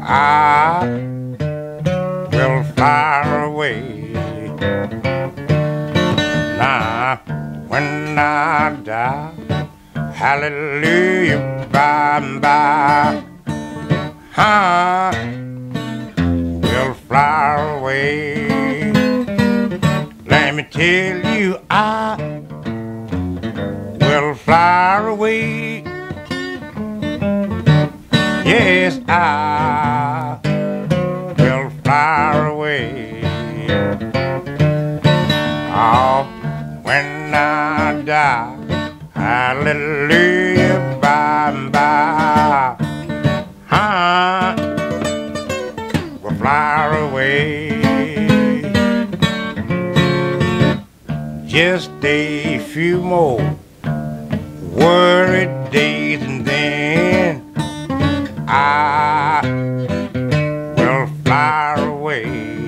I will fly away. Now, when I die, hallelujah, by and by, I will fly away. Let me tell you, I will fly away. Yes, I will fly away. Oh, when I die, hallelujah, by and by, I will fly away. Just a few more worried days and then I will fly away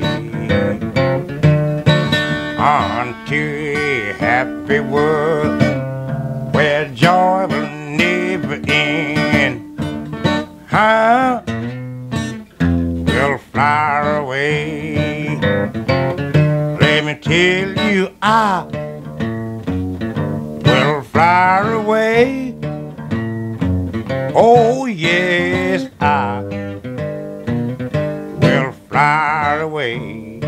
onto a happy world where joy will never end. I will fly away. Let me tell you, I will fly away. Oh yes, I will fly away.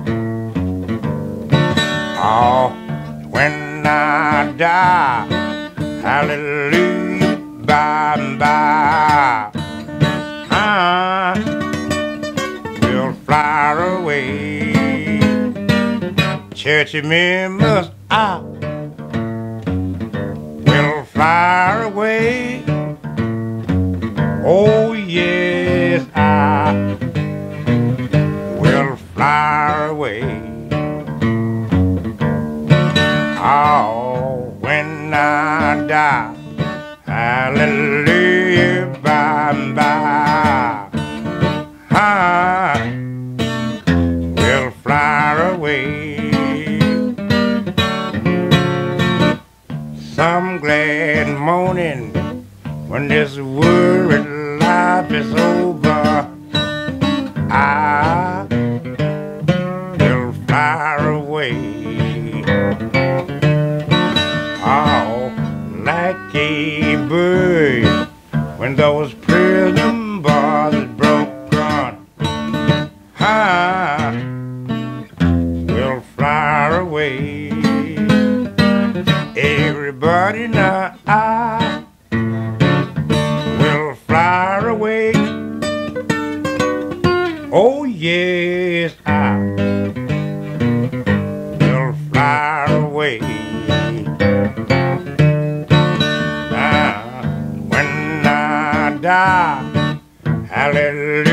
Oh, when I die, hallelujah, by and by, I will fly away. Church members, I will fly away. Oh yes, I will fly away. Oh, when I die, hallelujah, by and by, I will fly away. Some glad morning when this worried life is over, I will fly away. Oh, like a bird when those prison bars is broken, I will fly away. Everybody now, I will fly away. Oh yes, I will fly away. Now, when I die, hallelujah.